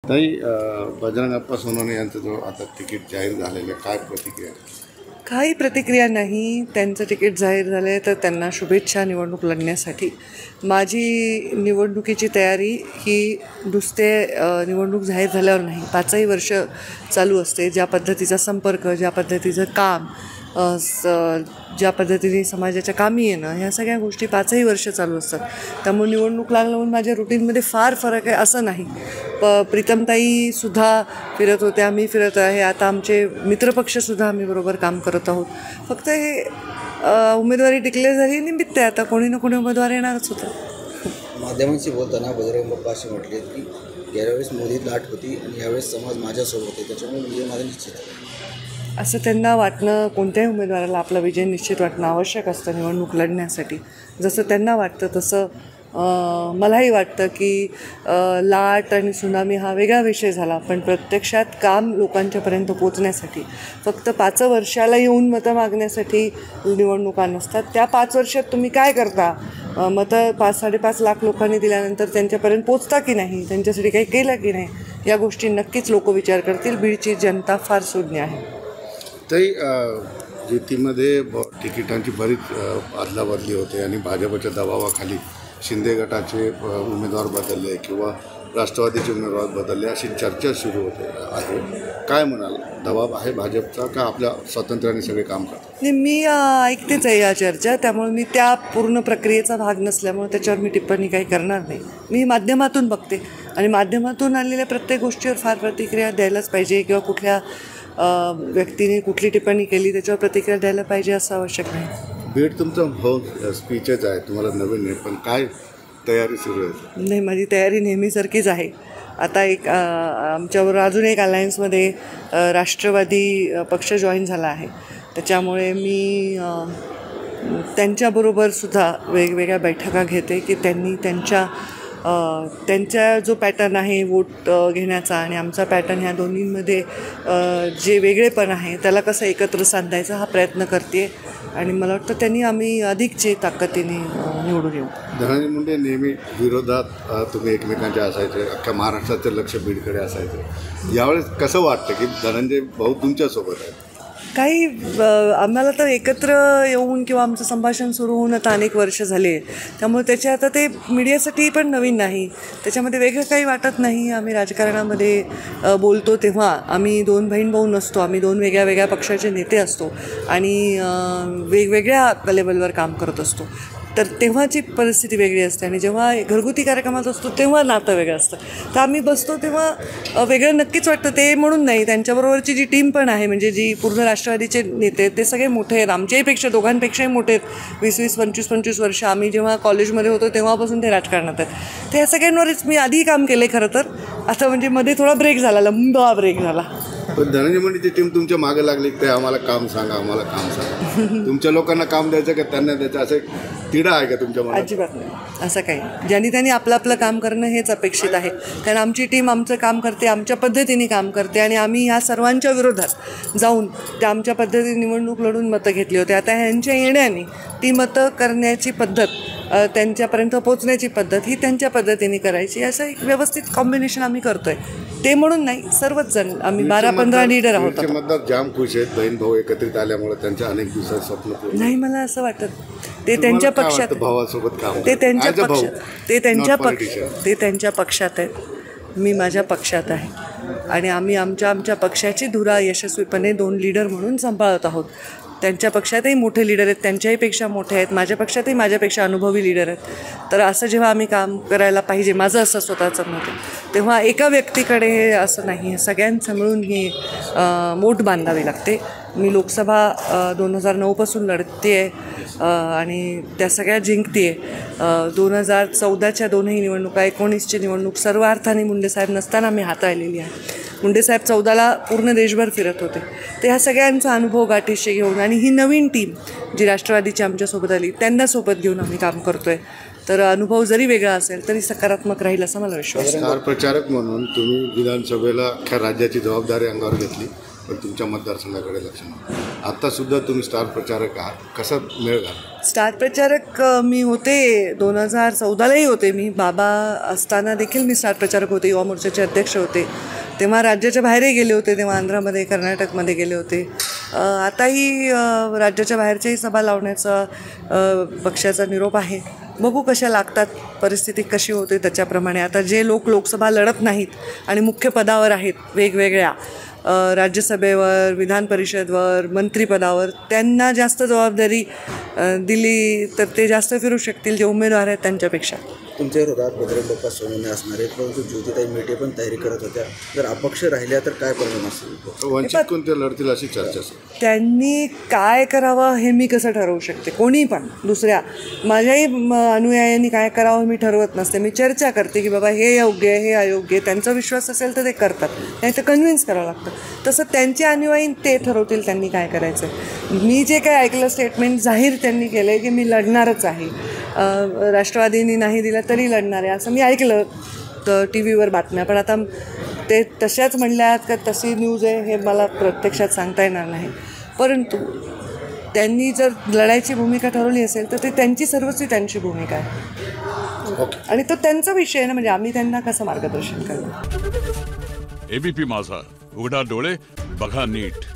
ताई, बजरंग अप्पा सोनवणे यांचं जो आता तिकीट जाहीर झालेलं आहे, काय प्रतिक्रिया? काही प्रतिक्रिया नाही. त्यांचं तिकीट जाहीर झालं आहे तर त्यांना शुभेच्छा निवडणूक लढण्यासाठी. माझी निवडणुकीची तयारी ही नुसते निवडणूक जाहीर झाल्यावर नाही, 5ही वर्ष चालू असते. ज्या पद्धतीचा संपर्क, ज्या पद्धतीचं काम, ज्या पद्धतीने समाजाच्या कामी येणं, ह्या सगळ्या गोष्टी 5ही वर्ष चालू असतात. त्यामुळे निवडणूक लागलं म्हणून माझ्या रुटीनमध्ये फार फरक आहे असं नाही. प्रीतमताईसुद्धा फिरत होत्या, मी फिरत आहे. आता आमचे मित्रपक्षसुद्धा आम्ही बरोबर काम करत आहोत. फक्त हे उमेदवारी डिक्लेअर झाली निमित्त आहे. आता कोणी ना कोणी उमेदवार येणारच होतं. माध्यमांशी बोलताना बजरंग बाप्पा असे म्हटले की गेल्या वेळेस मोदीत लाट होती आणि यावेळेस समाज माझ्यासोबत आहे, त्याच्यामुळे विजय माझा निश्चित आहे. असं त्यांना वाटणं, कोणत्याही उमेदवाराला आपला विजय निश्चित वाटणं आवश्यक असतं निवडणूक लढण्यासाठी. जसं त्यांना वाटतं तसं मलाही वाटतं की लाट आणि सुनामी हा वेगळा विषय झाला, पण प्रत्यक्षात काम लोकांच्यापर्यंत पोचण्यासाठी फक्त 5 वर्षाला येऊन मतं मागण्यासाठी निवडणुका नसतात. त्या 5 वर्षात तुम्ही काय करता? मतं 5-5.5 लाख लोकांनी दिल्यानंतर त्यांच्यापर्यंत पोचता की नाही, त्यांच्यासाठी काही केलं की नाही, या गोष्टी नक्कीच लोक विचार करतील. बीडची जनता फार सुज्ञ आहे. ताई, युतीमध्ये तिकिटांची बरीच अदलाबदली होते आणि भाजपच्या दबावाखाली शिंदे गटाचे उमेदवार बदलले किंवा राष्ट्रवादीचे उमेदवार बदलले अशी चर्चा सुरू होते आहे. काय म्हणाल? दबाव आहे भाजपचा का आपल्या स्वातंत्र्याने सगळे काम करतात? नाही, मी ऐकतेच आहे या चर्चा, त्यामुळे मी त्या पूर्ण प्रक्रियेचा भाग नसल्यामुळे त्याच्यावर मी टिप्पणी काही करणार नाही. मी माध्यमातून बघते आणि माध्यमातून आलेल्या प्रत्येक गोष्टीवर फार प्रतिक्रिया द्यायलाच पाहिजे किंवा कुठल्या व्यक्तीने कुठली टिप्पणी केली त्याच्यावर प्रतिक्रिया द्यायला पाहिजे असं आवश्यक नाही. बीड तुमचं भाऊ स्पीचच आहे, तुम्हाला नवीन नाही, पण काय तयारी सुरू आहे? नाही, माझी तयारी नेहमीसारखीच आहे. आता आमच्याबरोबर अजून एक अलायन्समध्ये राष्ट्रवादी पक्ष जॉईन झाला आहे. त्याच्यामुळे मी त्यांच्याबरोबरसुद्धा वेगवेगळ्या बैठका घेते की त्यांनी त्यांच्या जो पॅटर्न आहे वोट घेण्याचा आणि आमचा पॅटर्न, ह्या दोन्हींमध्ये जे वेगळेपण आहे त्याला कसं एकत्र साधायचा हा प्रयत्न करते आणि मला वाटतं आम्ही अधिकचे ताकदीने निवडून येऊ. धनंजय मुंडे नेहमी विरोधात तुम्ही एकमेकांच्या असायचे, अख्ख्या महाराष्ट्राचं लक्ष बीडकडे असायचं. यावेळेस कसं वाटतं की धनंजय भाऊ तुमच्यासोबत आहेत? काही आम्हाला तर एकत्र येऊन किंवा आमचं संभाषण सुरू होऊन आता अनेक वर्ष झाले, त्यामुळे त्याच्या आता ते मीडियासाठी पण नवीन नाही, त्याच्यामध्ये वेगळं काही वाटत नाही. आम्ही राजकारणामध्ये बोलतो तेव्हा आम्ही 2 बहीण भाऊ नसतो, आम्ही 2 वेगळ्या वेगळ्या पक्षाचे नेते असतो आणि वेगवेगळ्या लेवलवर काम करत असतो. तर तेव्हाची परिस्थिती वेगळी असते आणि जेव्हा घरगुती कार्यक्रमात असतो तेव्हा नातं वेगळं असतं. तर आम्ही बसतो तेव्हा वेगळं नक्कीच वाटतं. ते म्हणून नाही, त्यांच्याबरोबरची जी टीम पण आहे, म्हणजे जी पूर्ण राष्ट्रवादीचे नेते आहेत ते सगळे मोठे आहेत, आमच्याहीपेक्षा दोघांपेक्षाही मोठे आहेत. 20-20, 25-25 वर्ष आम्ही जेव्हा कॉलेजमध्ये होतो तेव्हापासून ते राजकारणात आहेत. तर ह्या सगळ्यांवरच मी आधी काम केलं आहे खरं तर. आता म्हणजे मध्ये थोडा ब्रेक झाला, लंबा ब्रेक झाला. पण धनंजय मुंडेची टीम तुमच्या मागे लागली ते आम्हाला काम सांगा, आम्हाला काम सांगा. तुमच्या लोकांना काम द्यायचं का त्यांना द्यायचं, असं तिढा आहे का तुमच्या मनात? अजिबात नाही, असं काही. ज्यांनी त्यांनी आपलं आपलं काम करणं हेच अपेक्षित आहे. कारण आमची टीम आमचं काम करते, आमच्या पद्धतीने काम करते आणि आम्ही ह्या सर्वांच्या विरोधात जाऊन त्या आमच्या पद्धतीने निवडणूक लढून मतं घेतली होती. आता ह्यांच्या येण्याने ती मतं करण्याची पद्धत, त्यांच्यापर्यंत पोचण्याची पद्धत ही त्यांच्या पद्धतीने करायची, असं एक व्यवस्थित कॉम्बिनेशन आम्ही करतो आहे. ते म्हणून नाही, सर्वच जण आम्ही 12-15 लीडर आहोत. मतदार जाम खुश आहेत, बहीण भाऊ एकत्रित आल्यामुळे त्यांच्या अनेक दिवसात स्वप्न पूर्ण. नाही, मला असं वाटत ते त्यांच्या पक्षात, भावासोबत काम, ते त्यांच्या पक्षात आहेत, मी माझ्या पक्षात आहे आणि आम्ही आमच्या पक्षाची धुरा यशस्वीपणे 2 लीडर म्हणून सांभाळत आहोत. त्यांच्या पक्षातही मोठे लीडर आहेत, त्यांच्याहीपेक्षा मोठे आहेत, माझ्या पक्षातही माझ्यापेक्षा अनुभवी लीडर आहेत. तर असं जेव्हा आम्ही काम करायला पाहिजे, माझं असं स्वतःचं मत आहे, तेव्हा एका व्यक्तीकडे हे असं नाही, सगळ्यांचं मिळून ही मोठ बांधावी लागते. मी लोकसभा 2009पासून लढते आहे आणि त्या सगळ्या जिंकते आहे. 2014च्या 2ही निवडणुका, 19ची निवडणूक सर्व अर्थाने मुंडेसाहेब नसताना मी हाताळलेली आहे. मुंडेसाहेब 14ला पूर्ण देशभर फिरत होते. तर ह्या सगळ्यांचा अनुभव गाठीशी घेऊन आणि ही नवीन टीम जी राष्ट्रवादीची आमच्यासोबत आली त्यांना सोबत घेऊन आम्ही काम करतो आहे. तर अनुभव जरी वेगळा असेल तरी सकारात्मक राहील असा मला विश्वास आहे. स्टार प्रचारक म्हणून तुम्ही विधानसभेला अख्ख्या राज्याची जबाबदारी अंगावर घेतली. पण तुमच्या मतदारसंघाकडे लक्ष नाही. आत्तासुद्धा तुम्ही स्टार प्रचारक आहात, कसा मेळ घाल? स्टार प्रचारक मी होते 2014लाही होते. मी बाबा असताना देखील मी स्टार प्रचारक होते, युवा मोर्चाचे अध्यक्ष होते. तेव्हा राज्याच्या बाहेरही गेले होते, तेव्हा आंध्रामध्ये कर्नाटकमध्ये गेले होते. आताही राज्याच्या बाहेरच्याही सभा लावण्याचा पक्षाचा निरोप आहे. बघू कशा लागतात, परिस्थिती कशी होते त्याच्याप्रमाणे. आता जे लोकसभा लढत नाहीत आणि मुख्य पदावर आहेत वेगवेगळ्या राज्यसभेवर, विधान परिषदवर, मंत्रिपदावर, त्यांना जास्त जबाबदारी दिली तर ते जास्त फिरू शकतील जे उमेदवार आहेत त्यांच्यापेक्षा. तुमच्या विरोधात बजरंग बाप्पा सोनवणे असणार आहेत, परंतु ज्योतिताई मेटे पण तयारी करत होत्या. जर अपक्ष राहिल्या तर काय परिणाम असेल? वंचित कोणत्या लढतील अशी चर्चा असेल. त्यांनी काय करावं हे मी कसं ठरवू शकते? कोणी पण दुसऱ्या माझ्याही अनुयायांनी काय करावं मी ठरवत नसते. मी चर्चा करते की बाबा हे योग्य आहे, हे अयोग्य आहे. त्यांचा विश्वास असेल तर ते करतात, नाही तर कन्व्हिन्स करावं लागतं. तसं त्यांचे अनुयायी ते ठरवतील त्यांनी काय करायचं. मी जे काय ऐकलं स्टेटमेंट जाहीर त्यांनी केलं आहे की मी लढणारच आहे, राष्ट्रवादींनी नाही दिलं तरी लढणार आहे असं मी ऐकलं तर टी व्हीवर बातम्या. पण आता ते तशाच म्हणल्यात का तशी न्यूज आहे हे मला प्रत्यक्षात सांगता येणार नाही. परंतु त्यांनी जर लढायची भूमिका ठरवली असेल तर ते त्यांची सर्वस्वी त्यांची भूमिका आहे आणि तो त्यांचा विषय आहे ना. म्हणजे आम्ही त्यांना कसं मार्गदर्शन करणार. एबीपी माझा, उघडा डोळे बघा नीट.